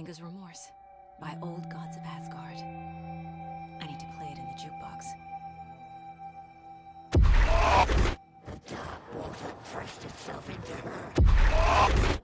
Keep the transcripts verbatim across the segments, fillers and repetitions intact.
Anger's Remorse by Old Gods of Asgard. I need to play it in the jukebox. The dark water pressed itself into her.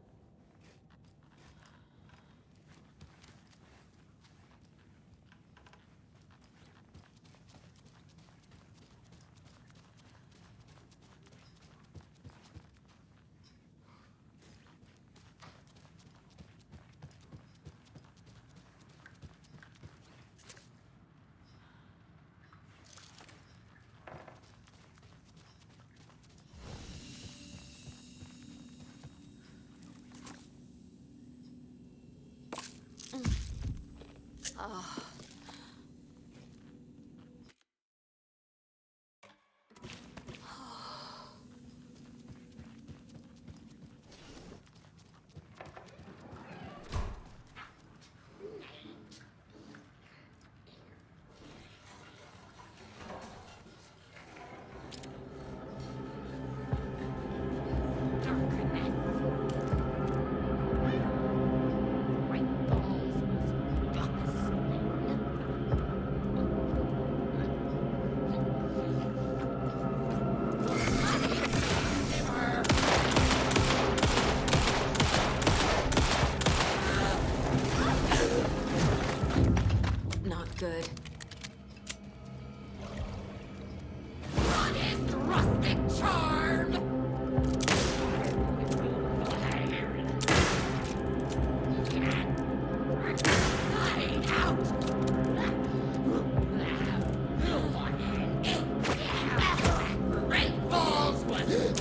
Oh. Good. Honest rustic charm! Hide out! Great Falls was...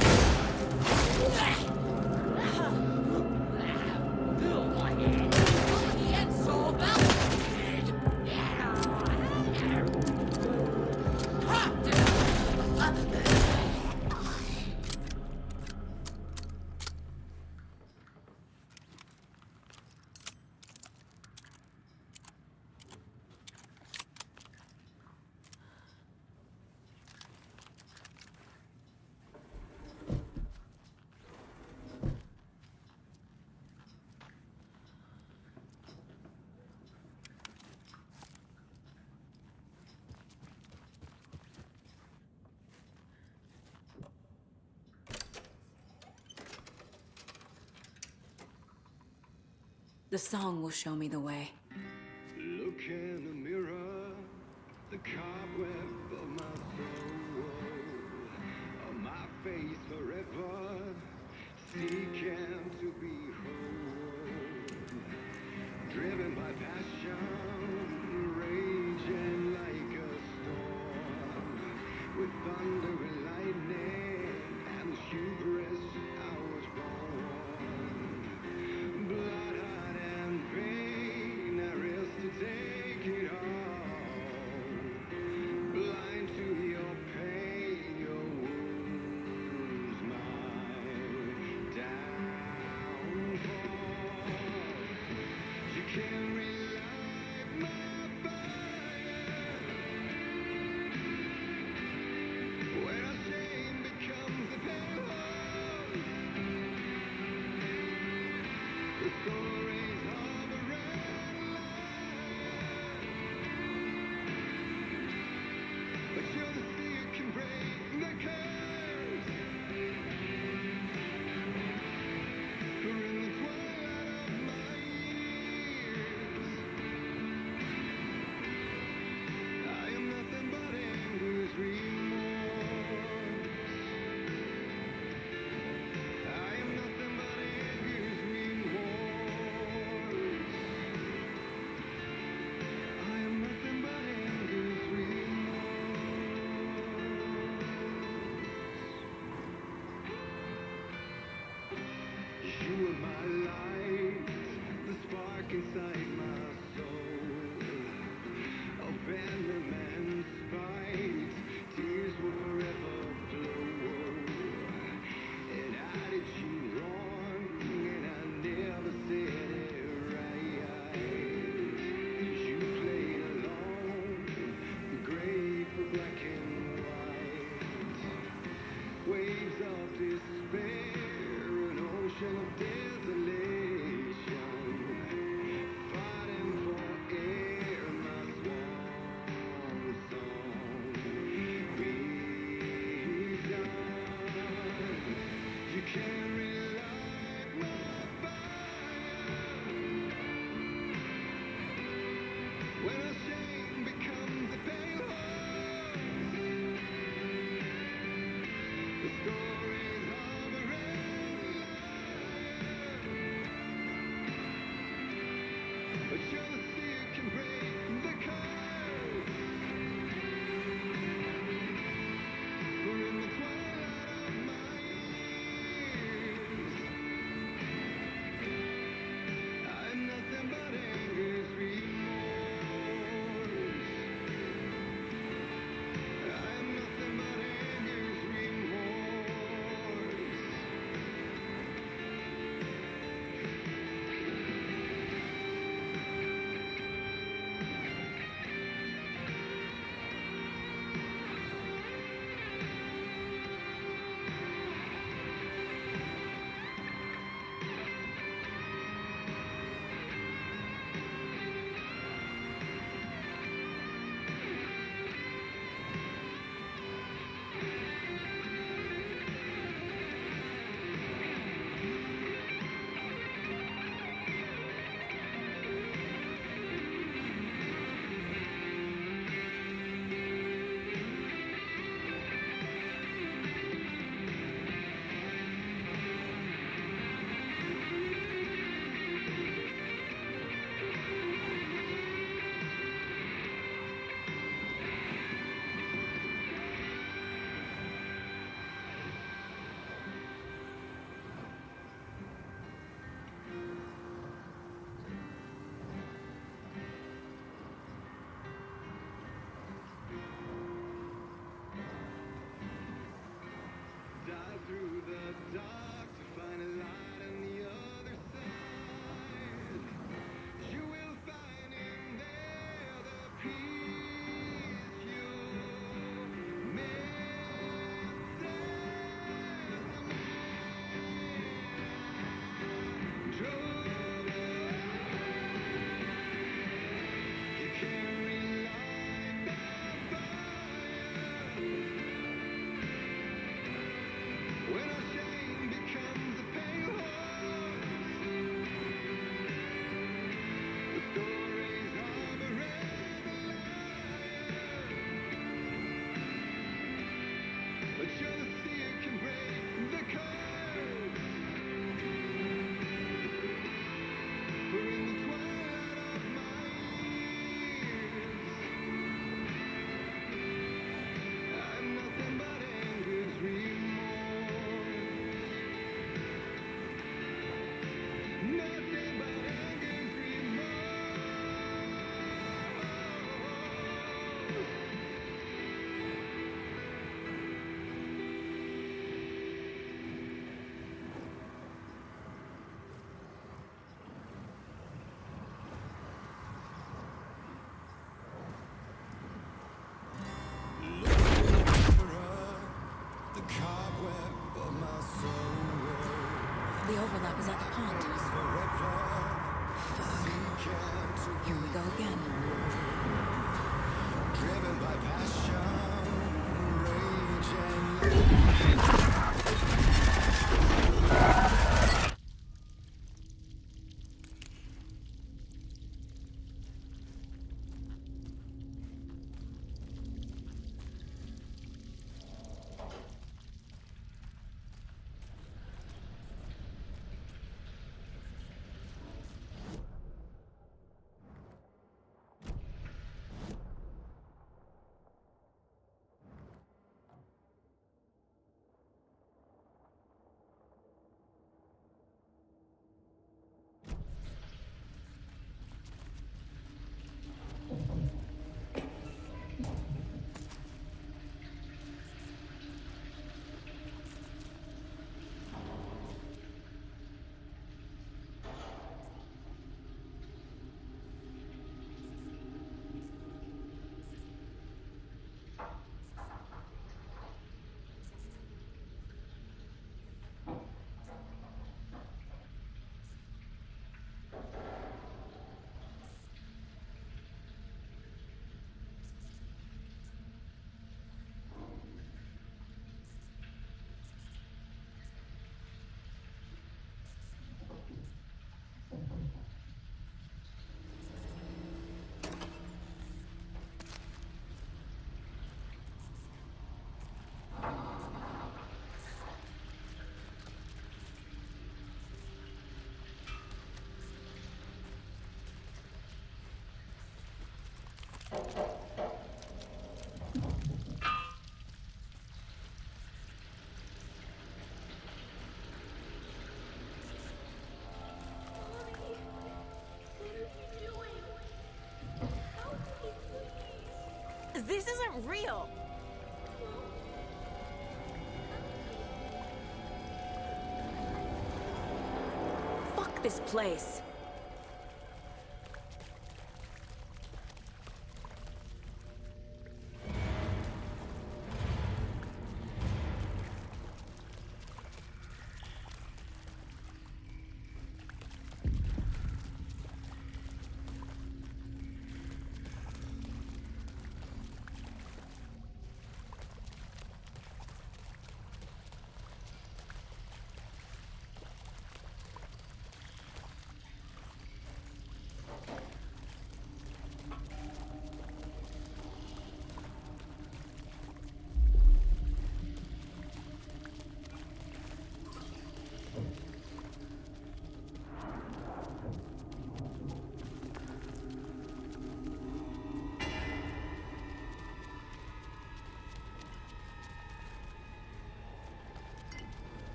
The song will show me the way. Look in the mirror, the cobweb of my soul, on my face forever, seeking to be whole. Driven by passion, raging like a storm, with thunder and lightning and hubris I was born. Blood pain, there is to take it all. Blind to your pain, your wounds, my downfall. You can relight my fire when our shame becomes the pale. The stories of a red light, but you're the sea who can break the curse. For in the twilight of my years, I am nothing but anger's remorse. I am nothing but anger's remorse. I am nothing but anger's remorse. You are my light, the spark inside my soul. Of venom and spite, tears will forever flow. And I did you wrong, and I never said it right. You played along, the grave of black and white. Waves of despair, an ocean of desolation. dive through the dark to find a light on the other side. You will find in there the peace you're missing. Trouble, you can't relight the fire. When our shame becomes a pale horse, the stories of a rebel liar. But just see it can break the curse. For in the twilight of my years, I'm nothing but anger's remorse. Nothing but anger's remorse. The cobweb of my soul The overlap is at the pond. is forever seeking to Here we go again. driven by passion, raging. This isn't real! Fuck this place!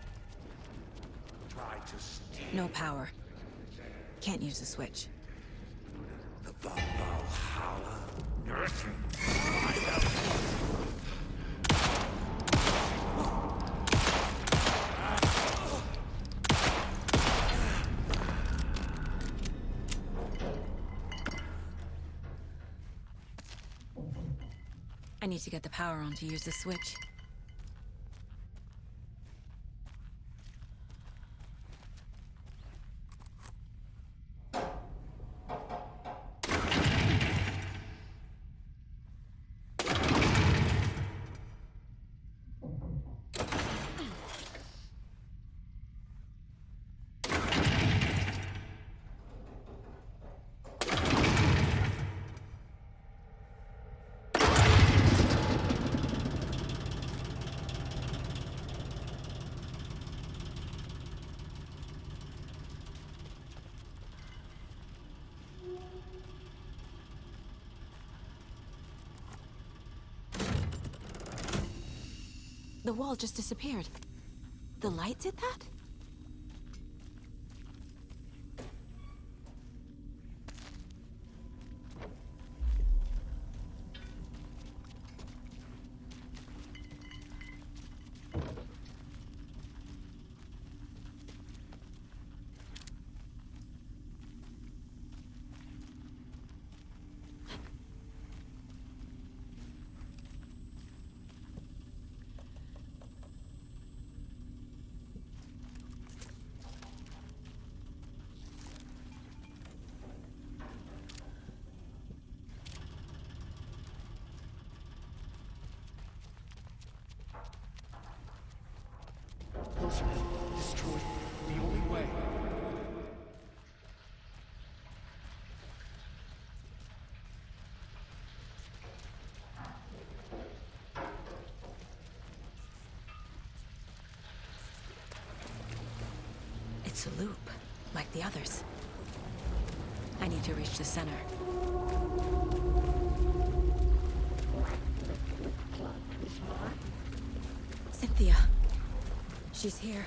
Try to steal. No power. Can't use the switch. The Valhalla nursing my health. I need to get the power on to use the switch. The wall just disappeared. The light did that? Destroyed. The only way. It's a loop, like the others. I need to reach the center. Cynthia. She's here.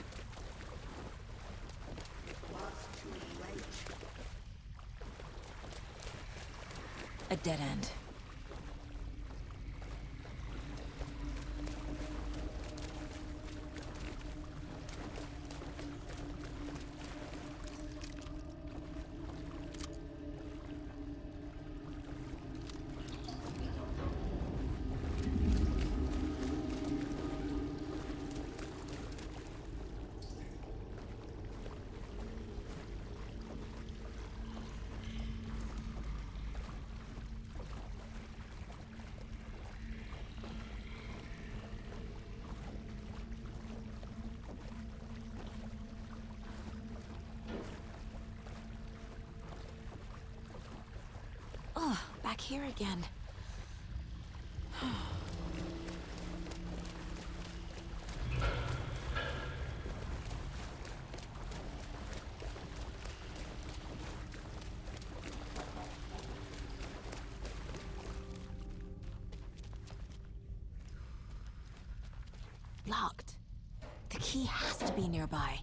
A dead end. Oh, back here again. Locked. The key has to be nearby.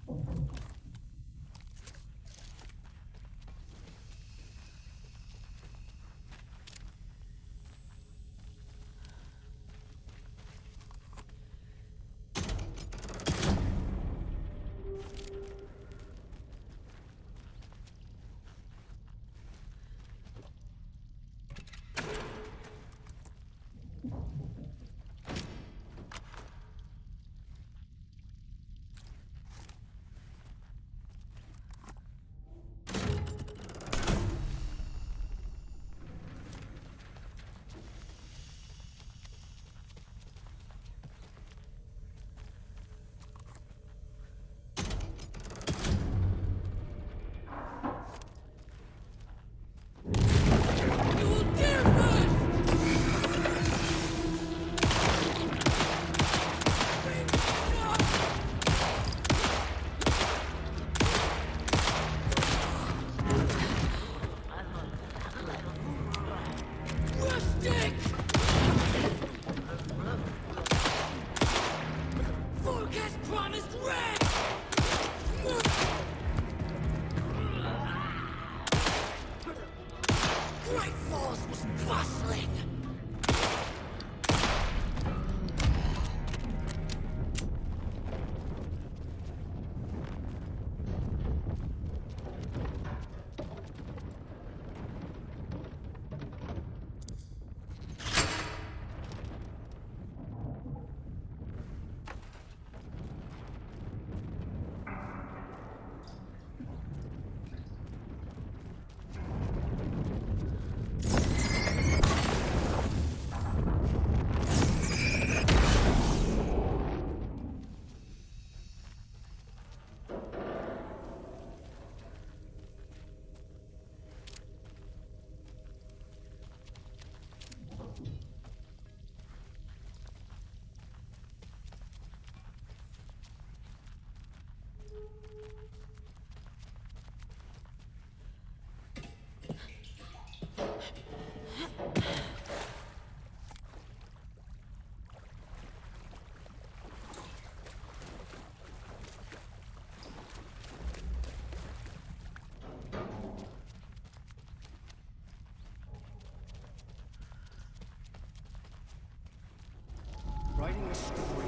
Writing a story.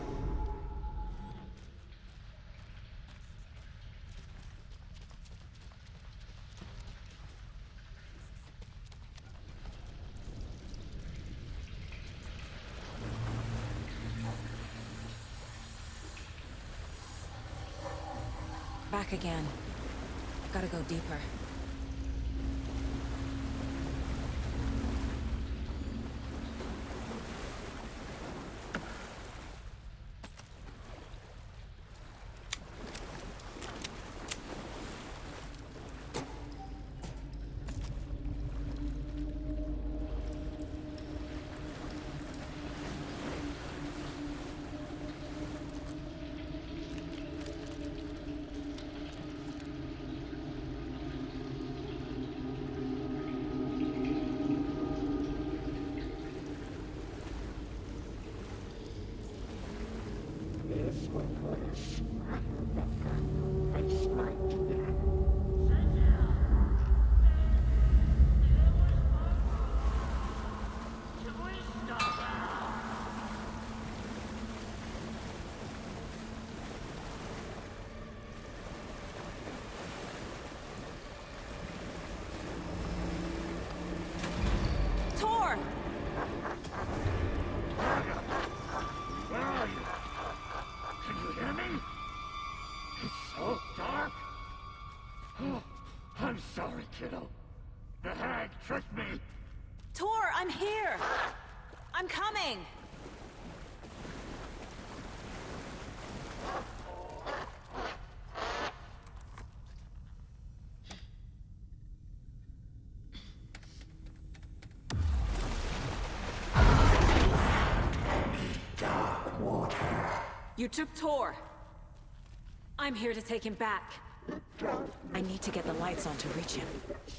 Back again. Gotta go deeper. Tor! Where are you? Can you hear me? It's so dark. Oh, I'm sorry, kiddo. The hag tricked me. Tor, I'm here! I'm coming! You took Tor. I'm here to take him back. I need to get the lights on to reach him.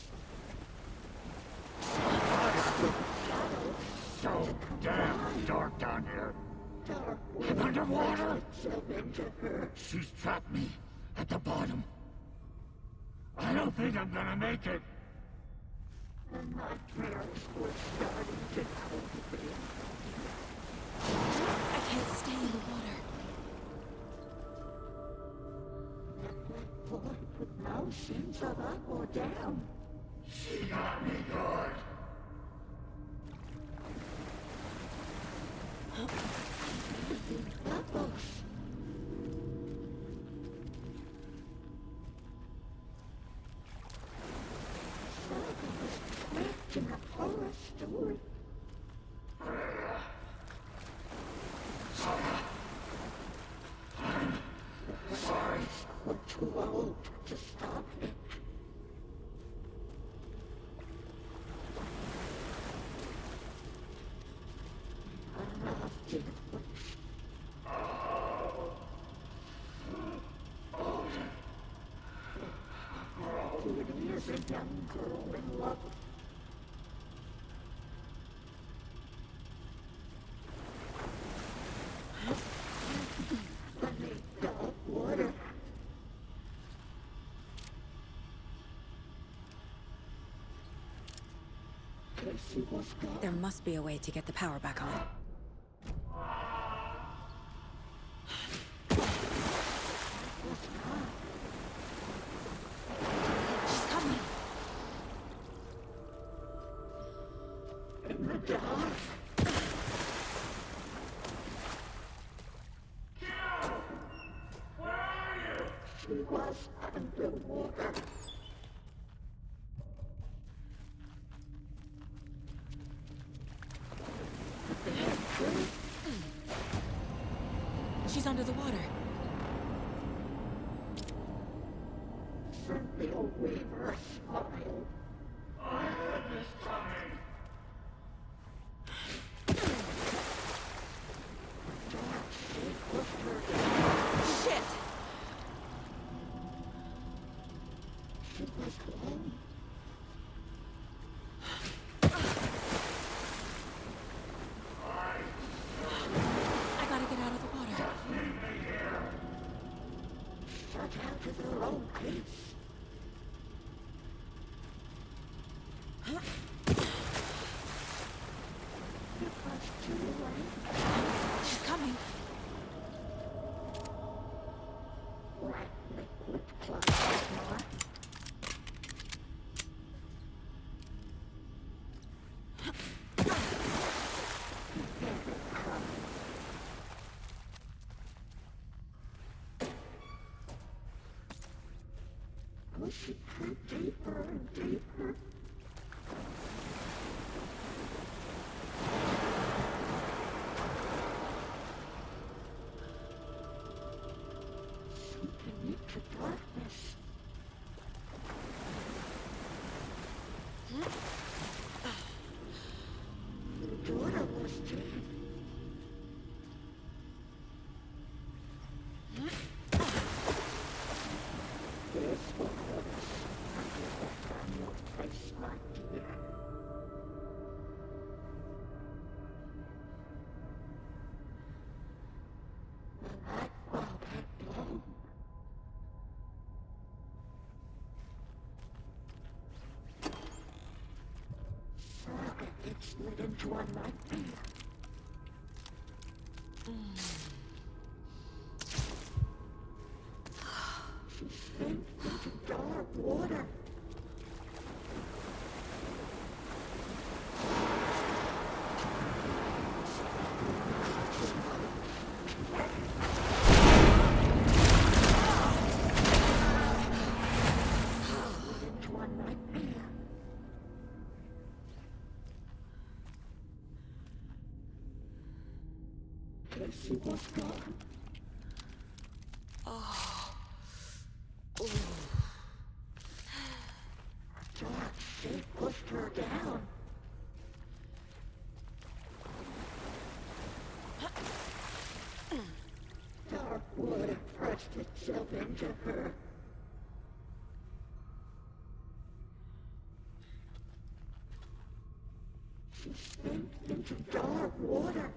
So damn dark down here. I'm underwater. She's trapped me At the bottom. I don't think I'm gonna make it. The nightmares were starting to cultivate. I can't stay in the water. The black void with no sense of up or down. She got me good. Bubbles. Saga was trapped in a horror story. Sorry. We're too old to stop it. Enough, dear. Judy is a young girl in love. I need dark water. Casey was gone. There must be a way to get the power back on. She's coming. In the dark. Where are you? She was underwater. She's under the water. Sent the old weaver a smile. I heard this coming. Dark shape pushed her down. Shit! She was home. I gotta get out of the water. Shut out of her own peace. It was too late. She's coming. Black liquid plasma. Push it her deeper and deeper. Sinking into darkness. The daughter was dead. This was on your face, my dear. The light bulb had blown. Saga had slid into a nightmare. She sank into dark water. Into a nightmare. Casey was gone. Dark shape pushed her down. Dark water pressed itself into her. She sank into dark water.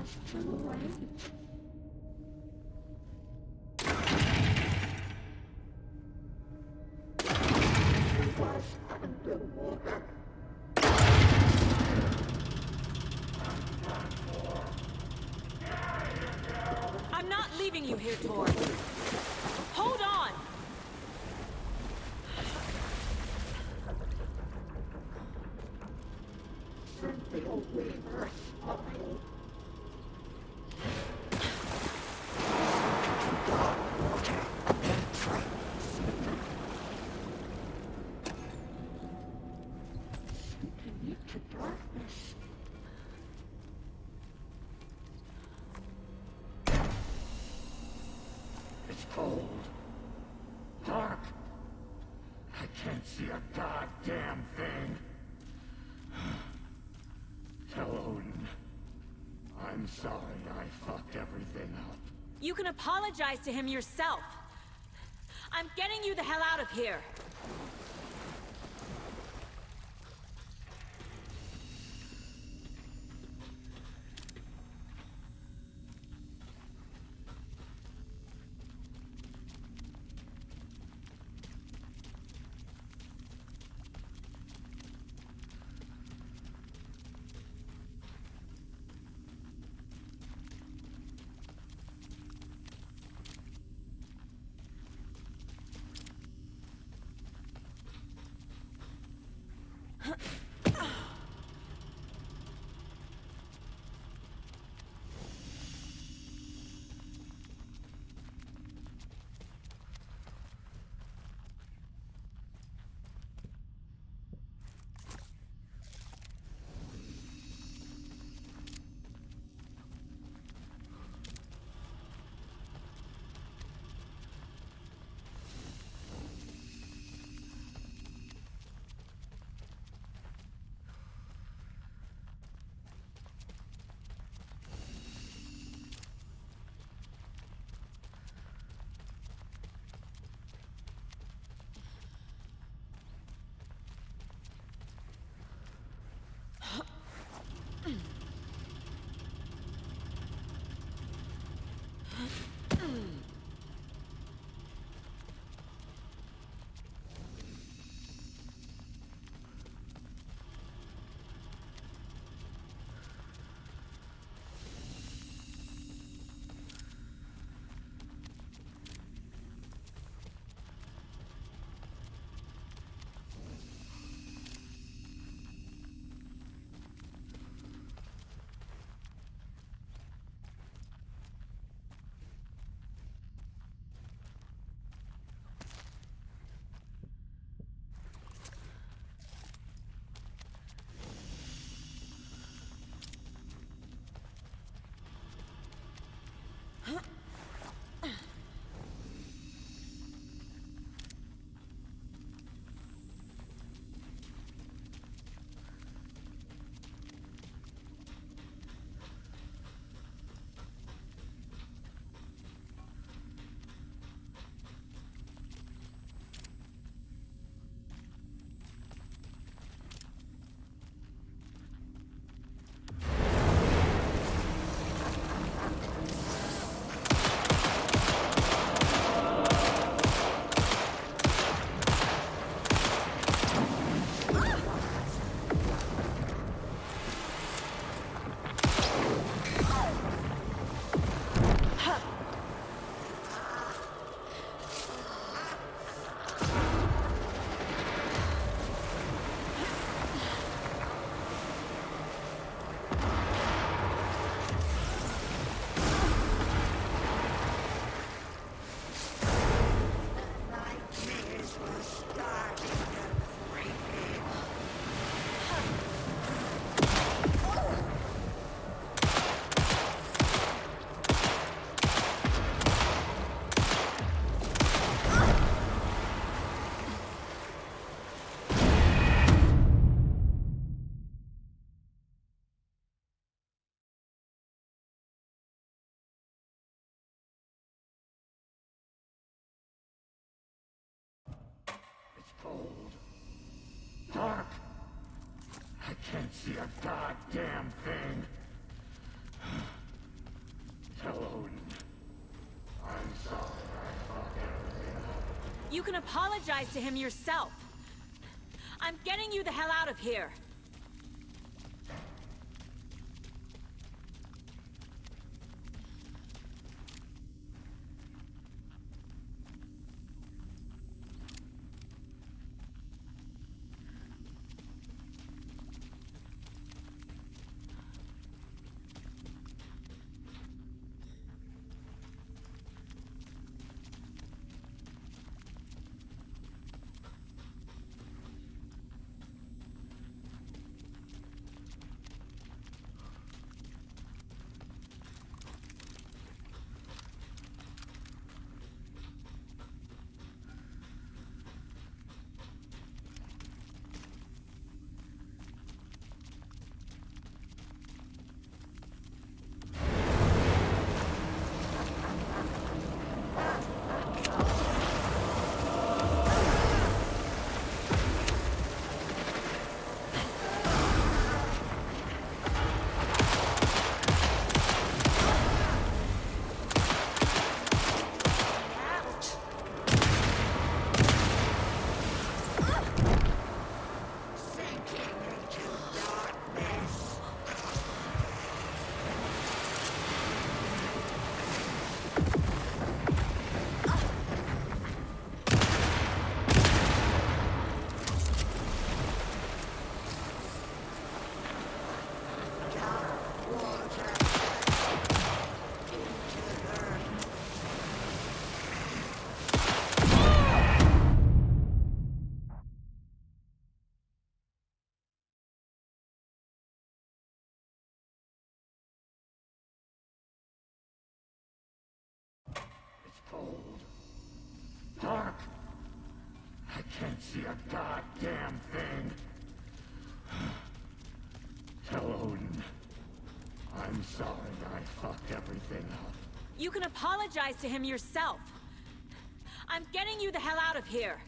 was too late. She was underwater. I'm not leaving you here, Tor. Hold on! Cynthia Weaver smiled. Sinking into darkness. It's cold. Dark. I can't see a goddamn thing. Tell Odin. I'm sorry I fucked everything up. You can apologize to him yourself. I'm getting you the hell out of here. Cold. Dark. I can't see a goddamn thing. You can apologize to him yourself. I'm getting you the hell out of here. Cold. Dark. I can't see a goddamn thing. Tell Odin. I'm sorry I fucked everything up. You can apologize to him yourself. I'm getting you the hell out of here.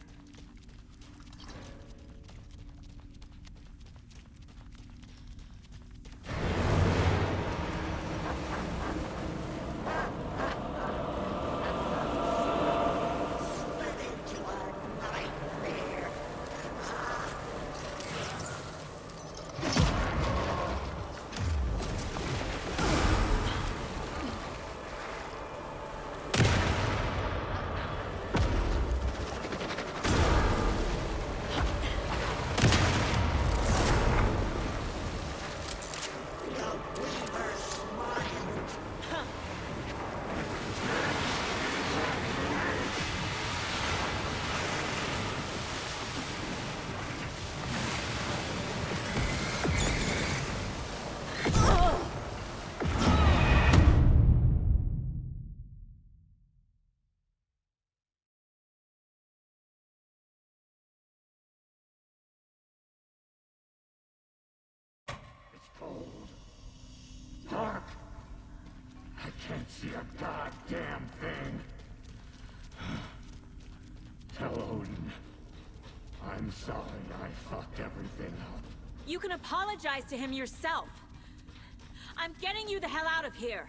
Cold. Dark. I can't see a goddamn thing. Tell Odin. I'm sorry I fucked everything up. You can apologize to him yourself. I'm getting you the hell out of here.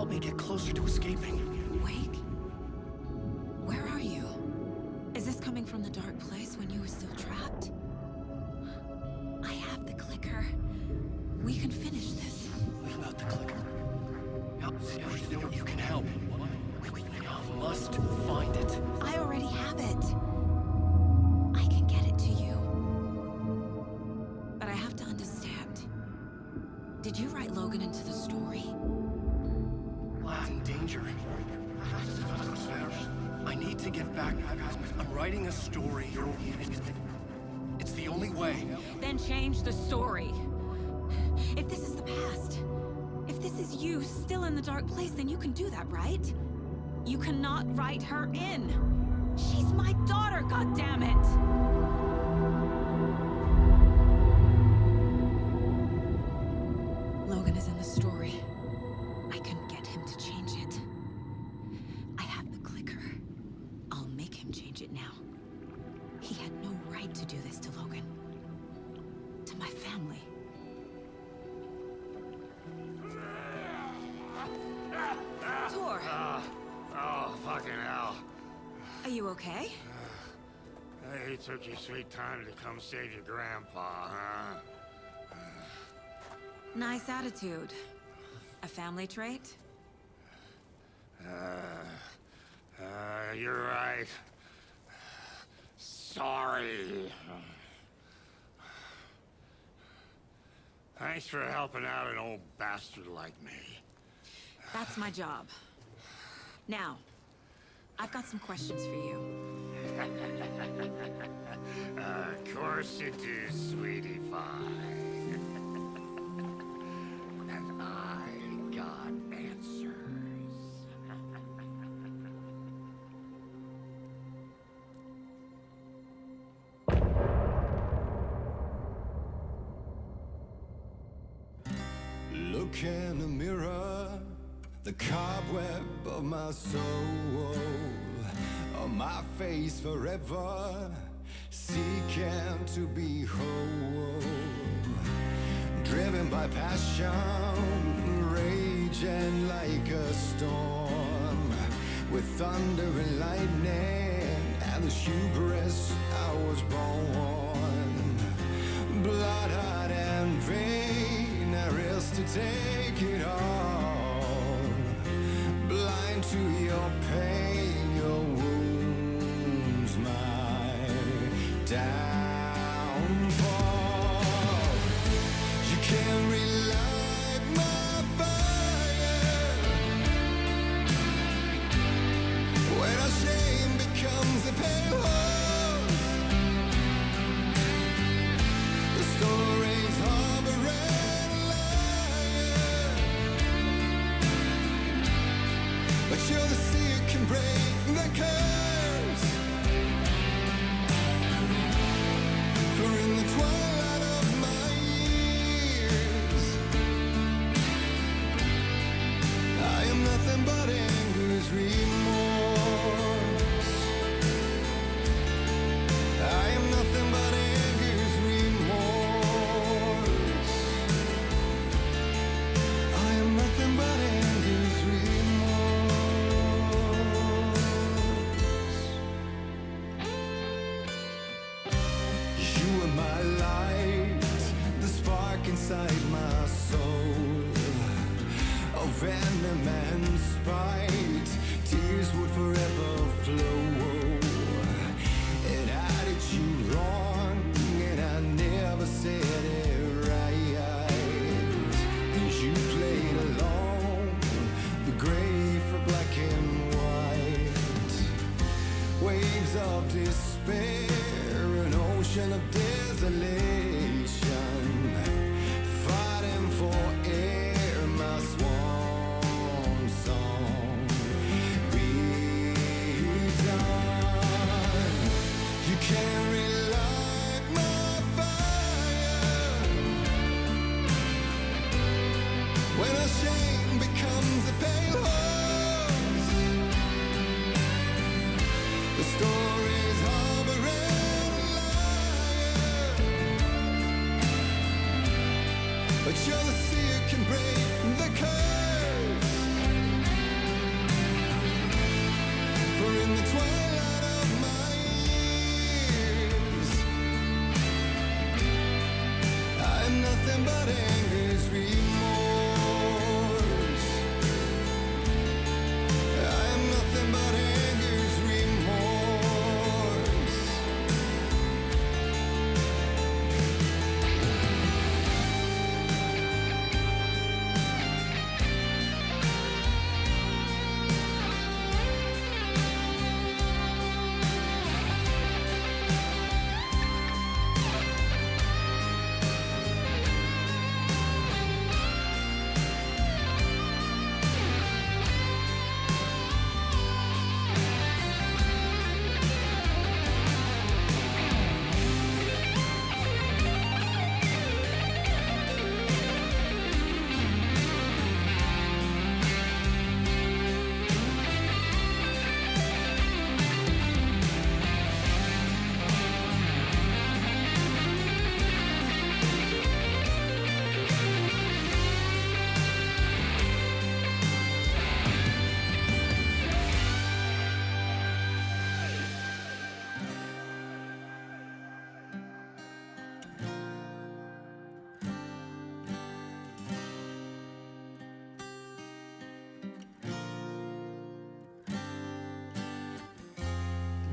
help me get closer to escaping. Wake? Where are you? Is this coming from the dark place when you were still trapped? I have the clicker. We can finish this. Without the clicker. You can help. I must find it. I already have it. I can get it to you. But I have to understand. Did you write Logan into the story? Lad's in danger. I need to get back. I'm writing a story. It's the only way. Then change the story. If this is the past, if this is you still in the dark place, then you can do that, right? You cannot write her in. She's my daughter, goddammit! Logan is in the story. I can get him to change it. I have the clicker. I'll make him change it now. He had no right to do this to Logan. To my family. Tor! Uh, oh, fucking hell. Are you okay? Hey, you took your sweet time to come save your grandpa, huh? Nice attitude. A family trait? Uh, uh, you're right. Sorry. Thanks for helping out an old bastard like me. That's my job. Now, I've got some questions for you. uh, of course you do, sweetie pie. And I got answers. Look in the mirror, the cobweb of my soul, on my face forever, seeking to be whole. Driven by passion, raging like a storm, with thunder and lightning, and the hubris I was born. Blood-hot and vain, I risk to take it all. Blind to your pain, your wounds, my downfall. You can't relight my fire when our shame becomes a pale horse. The stories harboring liar, but you're the sea that can break the curse. For in the twilight of my years, I am nothing but anger's remorse. I am nothing but anger's remorse. I am nothing but anger's remorse. You are my light, the spark inside my soul, of venom and spite, tears would forever flow. And I did you wrong, and I never said it right. And you played along, the gray for black and white. Waves of despair, an ocean of desolation, fighting for air, my swan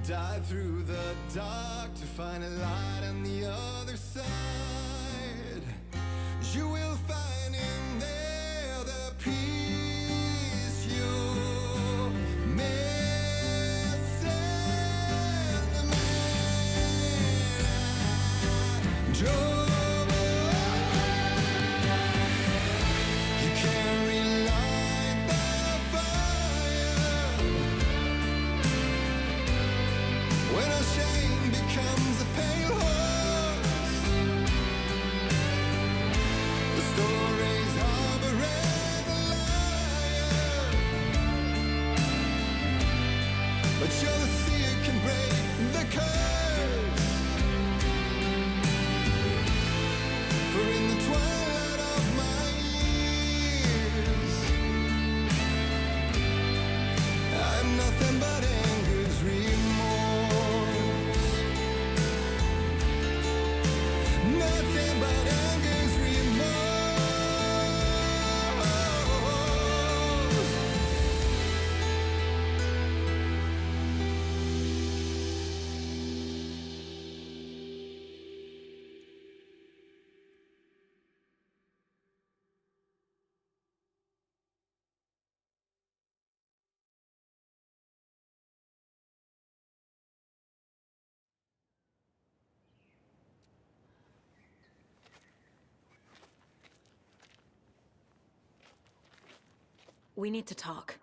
dive through the dark to find a light on the other side. You will find in there the peace you're missing. The man I drove. You can't relight the fire when our shame becomes a pale horse. The stories harboring a liar, but you're the seer can break the curse. For in the twilight of my years, I'm nothing but anger's remorse. Nothing but anger's remorse. We need to talk.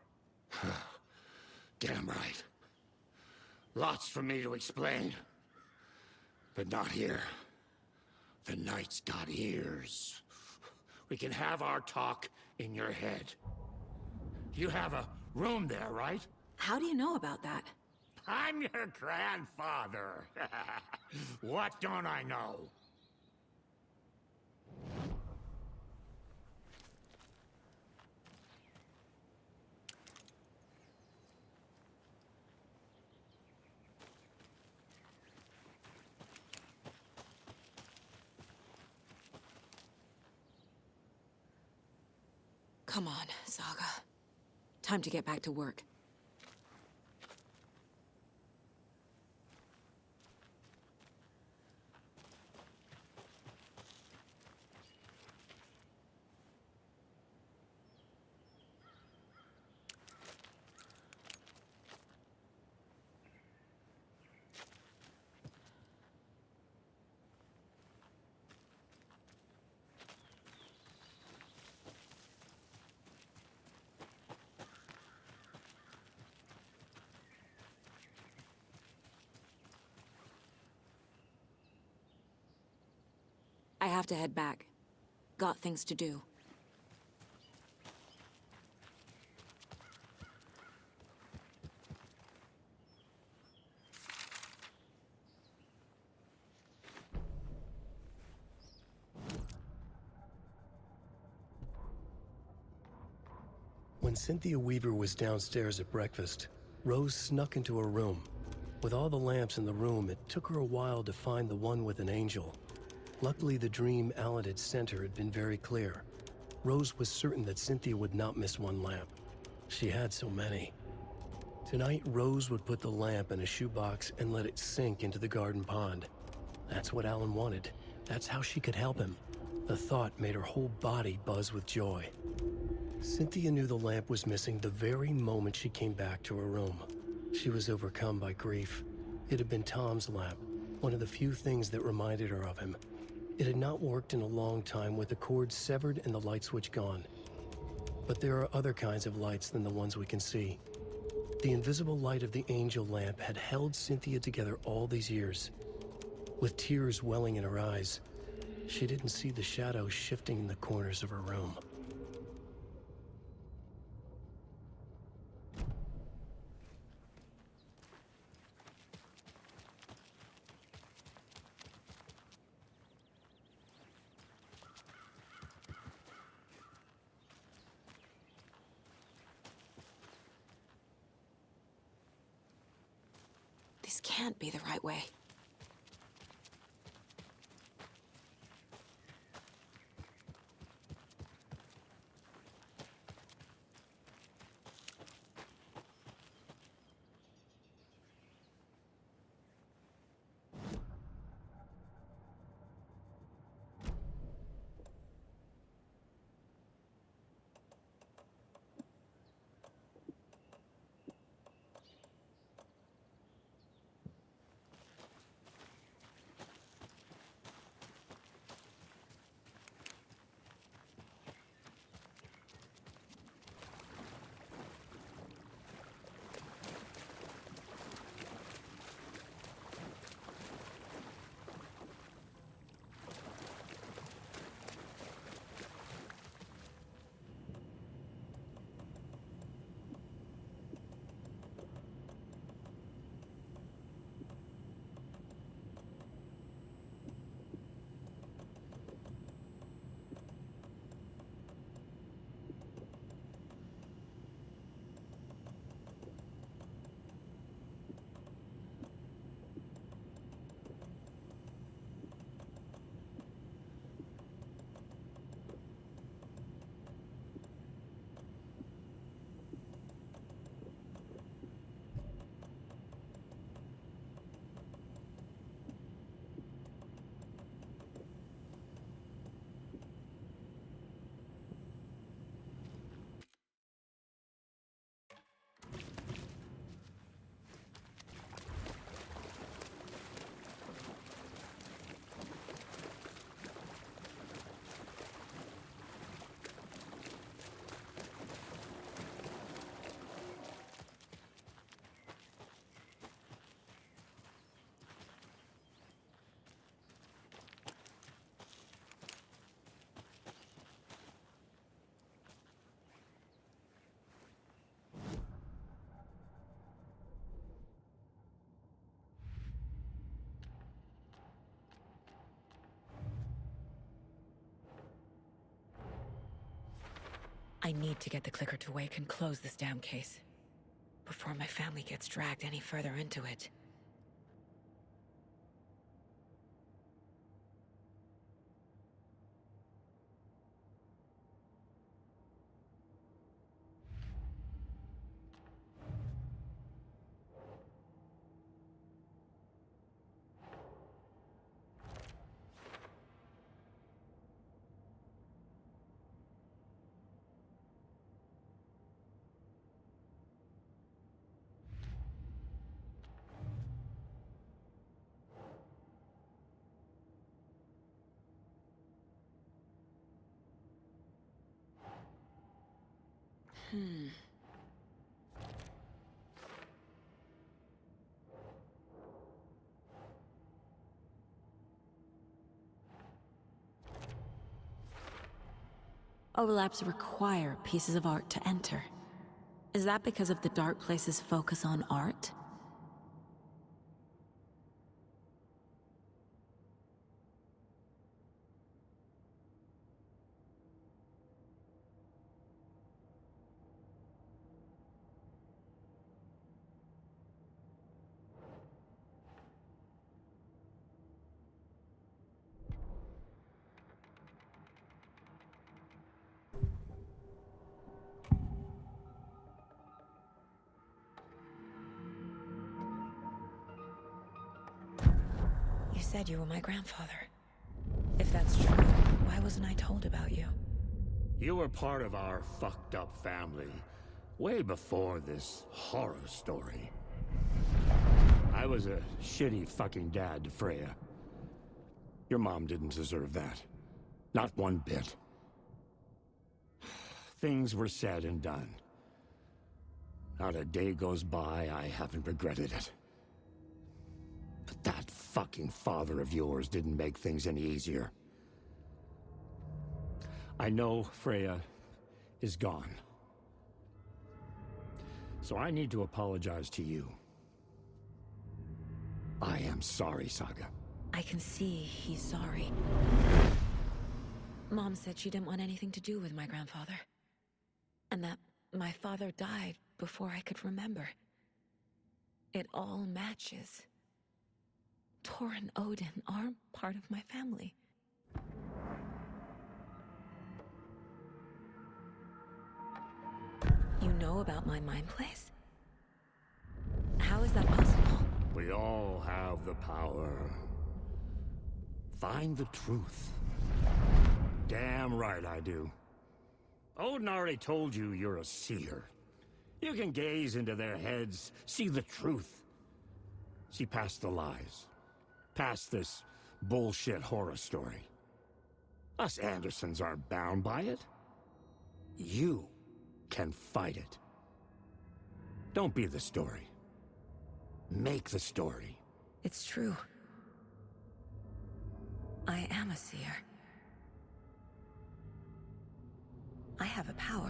Damn right. Lots for me to explain. But not here. The night's got ears. We can have our talk in your head. You have a room there, right? How do you know about that? I'm your grandfather. What don't I know? Come on, Saga. Time to get back to work. I have to head back. Got things to do. When Cynthia Weaver was downstairs at breakfast, Rose snuck into her room. With all the lamps in the room, it took her a while to find the one with an angel. Luckily, the dream Alan had sent her had been very clear. Rose was certain that Cynthia would not miss one lamp. She had so many. Tonight, Rose would put the lamp in a shoebox and let it sink into the garden pond. That's what Alan wanted. That's how she could help him. The thought made her whole body buzz with joy. Cynthia knew the lamp was missing the very moment she came back to her room. She was overcome by grief. It had been Tom's lamp, one of the few things that reminded her of him. It had not worked in a long time with the cord severed and the light switch gone. But there are other kinds of lights than the ones we can see. The invisible light of the angel lamp had held Cynthia together all these years. With tears welling in her eyes, she didn't see the shadows shifting in the corners of her room. This can't be the right way. I need to get the clicker to wake and close this damn case before my family gets dragged any further into it. Hmm. Overlaps require pieces of art to enter. Is that because of the Dark Place's focus on art? You said you were my grandfather. If that's true, why wasn't I told about you? You were part of our fucked up family, way before this horror story. I was a shitty fucking dad to Freya. Your mom didn't deserve that. Not one bit. Things were said and done. Not a day goes by I haven't regretted it. But that fucking father of yours didn't make things any easier. I know Freya is gone. So I need to apologize to you. I am sorry, Saga. I can see he's sorry. Mom said she didn't want anything to do with my grandfather. And that my father died before I could remember. It all matches. Tor and Odin are part of my family. You know about my mind place? How is that possible? We all have the power. Find the truth. Damn right I do. Odin already told you you're a seer. You can gaze into their heads, see the truth. See past the lies. Past this bullshit horror story. Us Andersons aren't bound by it. You can fight it. Don't be the story. Make the story. It's true. I am a seer. I have a power.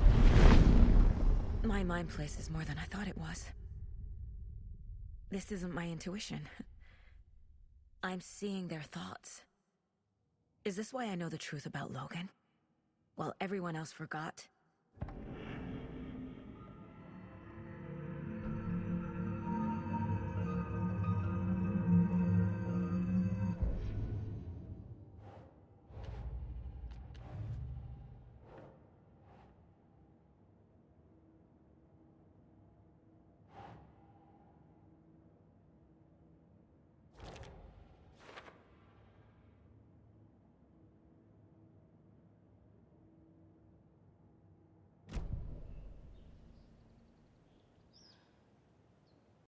My mind place is more than I thought it was. This isn't my intuition. I'm seeing their thoughts. Is this why I know the truth about Logan? While everyone else forgot?